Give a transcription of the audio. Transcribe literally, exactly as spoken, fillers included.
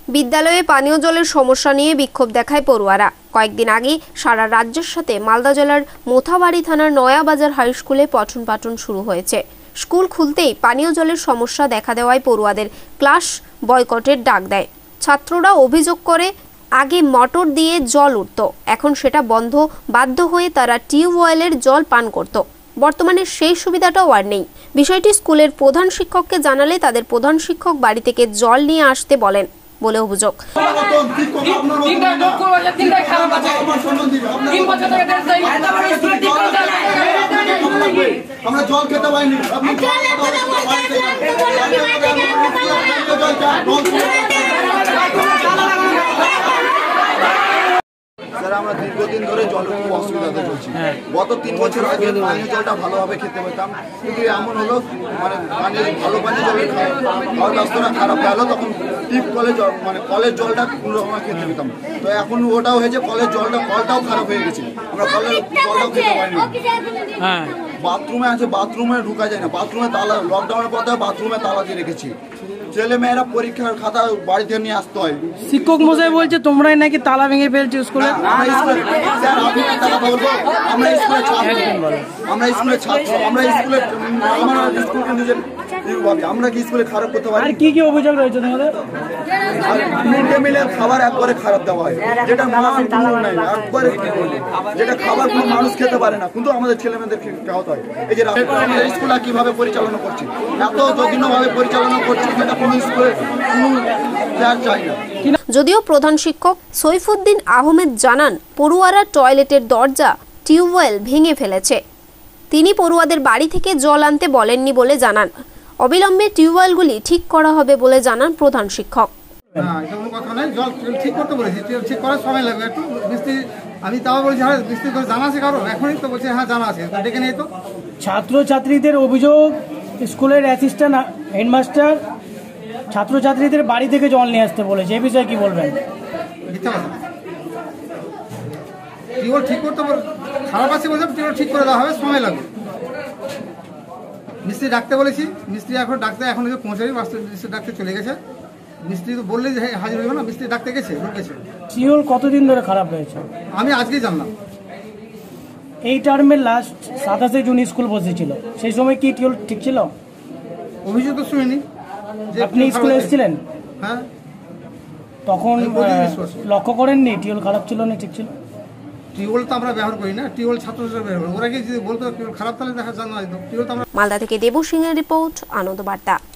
বিদ্যালয়ে পানীয় জলের সমস্যা নিয়ে বিক্ষোভ দেখায় পড়ুয়ারা। কয়েকদিন আগে সারা রাজ্যের সাথে মালদা জেলার মোথাবাড়ি থানার নয়াবাজার হাই স্কুলে পঠন পাঠন শুরু হয়েছে। স্কুল খুলতেই পানীয় জলের সমস্যা দেখা দেওয়ায় পড়ুয়াদের ক্লাস বয়কটের ডাক দেয়। ছাত্ররা অভিযোগ করে আগে মোটর দিয়ে জল উঠত, এখন সেটা বন্ধ, বাধ্য হয়ে তারা টিউবওয়েলের জল পান করত। বর্তমানে সেই সুবিধাটাও আর নেই। বিষয়টি স্কুলের প্রধান শিক্ষককে জানালে তাদের প্রধান শিক্ষক বাড়ি থেকে জল নিয়ে আসতে বলেন বলে অভিযোগ। আমরা জল খেতে পাইনি। আমরা দীর্ঘদিন ধরে জলের খুব অসুবিধাতে চলছি। গত তিন বছর আগে পানীয় জলটা ভালোভাবে খেতে পেতাম, কিন্তু এমন হলো মানে পানীয় ভালো পানীয় জলের খাওয়ার ব্যবস্থাটা খারাপ গেল, তখন টিপ কলে জল মানে কলের জলটা কোনো রকম খেতে পেতাম। তো এখন ওটাও হয়েছে, কলের জলটা কলটাও খারাপ হয়ে গেছে, আমরা কলের জলটাও খেতে পারিনি। হ্যাঁ, বাথরুমে আছে, বাথরুমে ঢুকা যায় না, বাথরুমে তালা, লকডাউনের পর বাথরুমে তালা দিয়ে রেখেছি। ছেলে মেয়েরা পরীক্ষার খাতা বাড়িতে নিয়ে আসতে হয়। শিক্ষক মশাই বলছে তোমরাই নাকি তালা ভেঙে ফেলছো স্কুলে। আমরা স্কুলে আমরা স্কুলে ছাত্র, আমরা স্কুলে আমরা স্কুলকে নিজের আমরা কি স্কুলে খারাপ করতে পারি? কি কি অভিযোগ রয়েছে তোমাদের? মিড ডে মিলের খাবার একবারে খারাপ দেওয়া হয়, যেটা মান নাই, একবারে যেটা খাবার কোনো মানুষ খেতে পারে না, কিন্তু আমাদের ছেলে মেয়েদের খাওয়াতে হয়। এই যে আমাদের স্কুলটা কিভাবে পরিচালনা করছি, এত জঘন্যভাবে পরিচালনা করছি, যেটা কোনো স্কুলে কোনো চাই না। যদিও প্রধান শিক্ষক সৈফুদ্দিন আহমেদ জানান, পড়ুয়ারা টয়লেটের দরজা টিউবওয়েল ভেঙে ফেলেছে। তিনি পড়ুয়াদের বাড়ি থেকে জল আনতে বলেননি বলে জানান। অবিলম্বে টিউবওয়েলগুলি ঠিক করা হবে বলে জানান প্রধান শিক্ষক। ছাত্রছাত্রীদের অভিযোগ, স্কুলের অ্যাসিস্ট্যান্ট হেডমাস্টার ছাত্রছাত্রীদের বাড়ি থেকে জল নিয়ে আসতে বলেছে, এই বিষয়ে কি বলবেন? টিউবওয়েল ঠিক করতে খারাপ আছে বলছে, টিউবওয়েল ঠিক করে দেওয়া হবে, সময় লাগবে। মিস্ত্রি ডাকতে বলেছি, মিস্ত্রি এখন ডাকতে এখন পৌঁছাবি, মিস্ত্রি ডাকতে চলে গেছে। মিস্ত্রি তো বললেই হাজির হইবে না, মিস্ত্রি ডাকতে গেছে, ঢুকেছে। টিউবওয়েল কতদিন ধরে খারাপ হয়েছে? আমি আজকেই জানলাম। এই টার্মের লাস্ট সাতাশে জুন স্কুল বসেছিল, সেই সময় কি টিউবওয়েল ঠিক ছিল? অভিযোগ তো শুনিনি। আপনি স্কুলে এসেছিলেন? হ্যাঁ। তখন লক্ষ্য করেননি টিউবওয়েল খারাপ ছিল না ঠিক ছিল? টিউবওয়েল তো আমরা ব্যবহার করি না, টিউবওয়েল ছাত্রছাত্রীরা ব্যবহার করে। ওরা কি যদি বলতো টিউবওয়েল খারাপ, তাহলে দেখা জানা যেত। টিউবওয়েল তো আমরা। মালদা থেকে দেবু সিং এর রিপোর্ট, আনন্দ বার্তা।